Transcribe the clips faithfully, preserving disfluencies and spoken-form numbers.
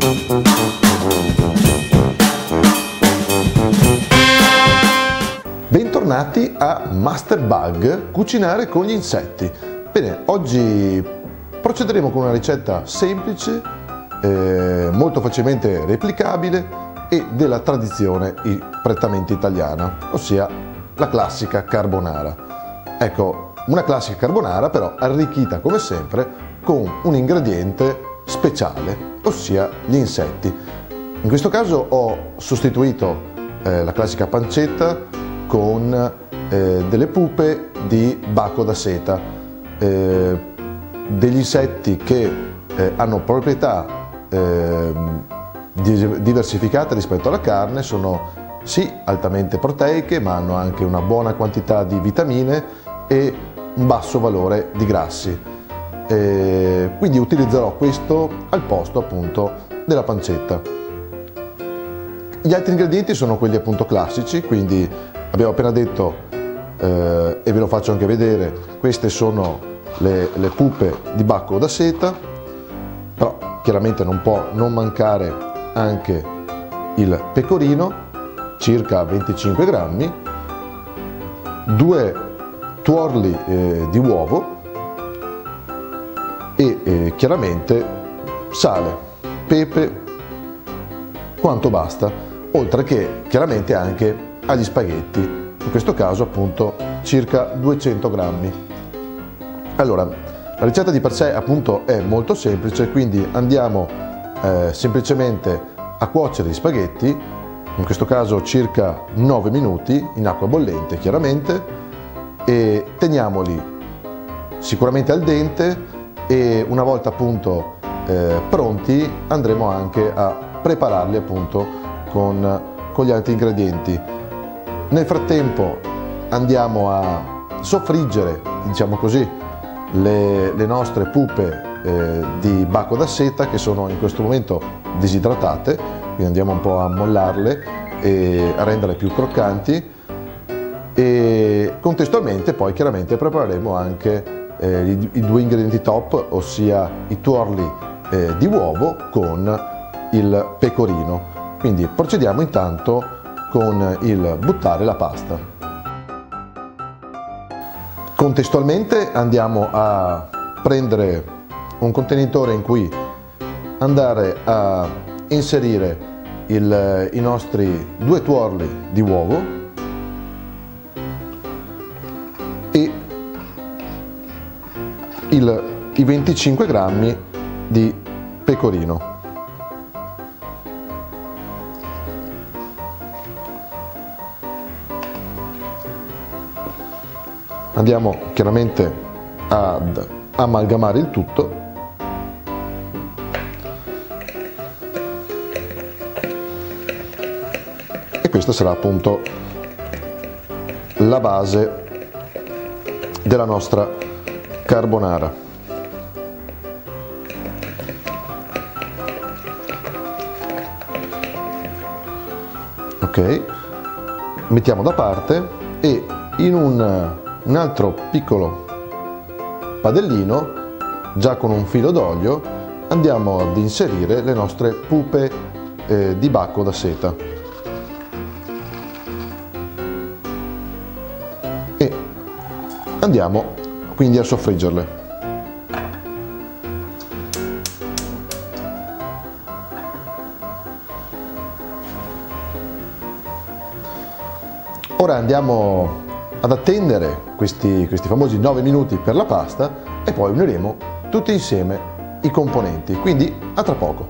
Bentornati a Master Bug, cucinare con gli insetti. Bene, oggi procederemo con una ricetta semplice, eh, molto facilmente replicabile e della tradizione prettamente italiana, ossia la classica carbonara. Ecco, una classica carbonara però arricchita come sempre con un ingrediente speciale, ossia gli insetti. In questo caso ho sostituito eh, la classica pancetta con eh, delle pupe di bacco da seta, eh, degli insetti che eh, hanno proprietà eh, diversificate rispetto alla carne, sono sì altamente proteiche ma hanno anche una buona quantità di vitamine e un basso valore di grassi, eh, quindi utilizzerò questo al posto appunto della pancetta. Gli altri ingredienti sono quelli appunto classici, quindi abbiamo appena detto, eh, e ve lo faccio anche vedere, queste sono le, le pupe di bacco da seta, però chiaramente non può non mancare anche il pecorino, circa venticinque grammi, due tuorli eh, di uovo e eh, chiaramente sale, pepe, quanto basta, oltre che chiaramente anche agli spaghetti, in questo caso appunto circa duecento grammi. Allora, la ricetta di per sé appunto è molto semplice, quindi andiamo eh, semplicemente a cuocere gli spaghetti, in questo caso circa nove minuti in acqua bollente chiaramente, e teniamoli sicuramente al dente e una volta appunto eh, pronti andremo anche a prepararli appunto con, con gli altri ingredienti. Nel frattempo andiamo a soffriggere, diciamo così, le, le nostre pupe eh, di bacco da seta che sono in questo momento disidratate, quindi andiamo un po' a mollarle e a renderle più croccanti, e contestualmente poi chiaramente prepareremo anche eh, i, i due ingredienti top, ossia i tuorli eh, di uovo con il pecorino. Quindi procediamo intanto con il buttare la pasta. Contestualmente andiamo a prendere un contenitore in cui andare a inserire il, i nostri due tuorli di uovo e il, i venticinque grammi di pecorino. Andiamo chiaramente ad amalgamare il tutto e questa sarà appunto la base della nostra carbonara. Ok, mettiamo da parte e in un un altro piccolo padellino, già con un filo d'olio, andiamo ad inserire le nostre pupe eh, di bacco da seta e andiamo quindi a soffriggerle. Ora andiamo ad attendere questi, questi famosi nove minuti per la pasta e poi uniremo tutti insieme i componenti, quindi a tra poco.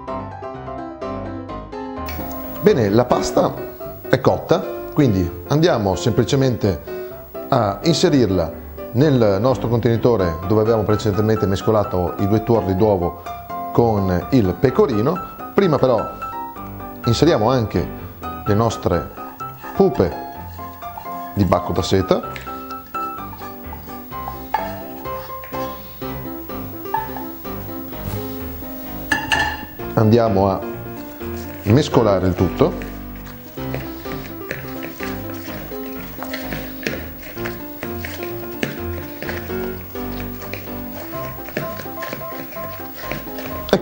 Bene, la pasta è cotta, quindi andiamo semplicemente a inserirla nel nostro contenitore dove abbiamo precedentemente mescolato i due tuorli d'uovo con il pecorino. Prima però inseriamo anche le nostre pupe di bacco da seta, andiamo a mescolare il tutto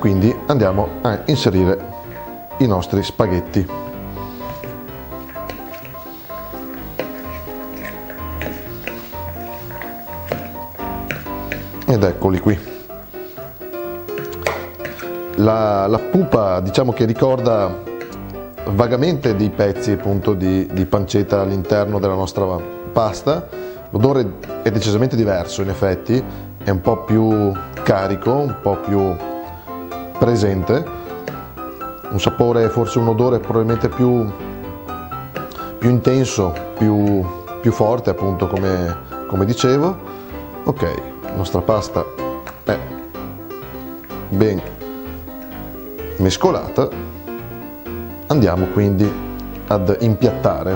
quindi andiamo a inserire i nostri spaghetti. Ed eccoli qui. La, la pupa, diciamo che ricorda vagamente dei pezzi appunto di, di pancetta all'interno della nostra pasta. L'odore è decisamente diverso, in effetti è un po' più carico, un po' più presente, un sapore, forse un odore probabilmente più, più intenso, più, più forte, appunto, come, come dicevo. Ok, la nostra pasta è ben mescolata, andiamo quindi ad impiattare.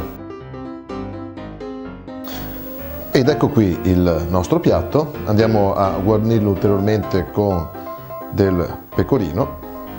Ed ecco qui il nostro piatto, andiamo a guarnirlo ulteriormente con del pecorino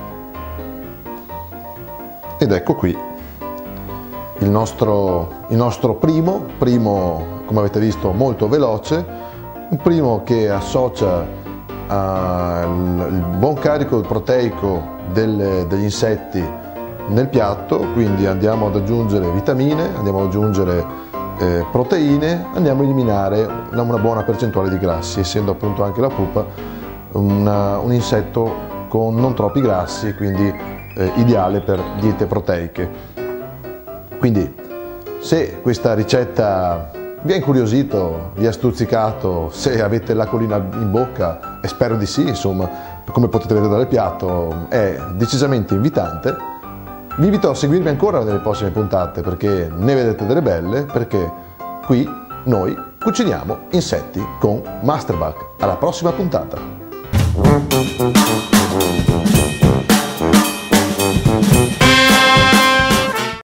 ed ecco qui il nostro, il nostro primo, primo, come avete visto, molto veloce, un primo che associa al buon carico proteico delle, degli insetti nel piatto, quindi andiamo ad aggiungere vitamine, andiamo ad aggiungere eh, proteine, andiamo a eliminare una, una buona percentuale di grassi, essendo appunto anche la pupa una, un insetto con non troppi grassi, quindi eh, ideale per diete proteiche. Quindi se questa ricetta vi ha incuriosito, vi ha stuzzicato, se avete l'acquolina in bocca, e spero di sì, insomma, come potete vedere dal piatto è decisamente invitante, vi invito a seguirmi ancora nelle prossime puntate perché ne vedete delle belle, perché qui noi cuciniamo insetti con Master Bug. Alla prossima puntata!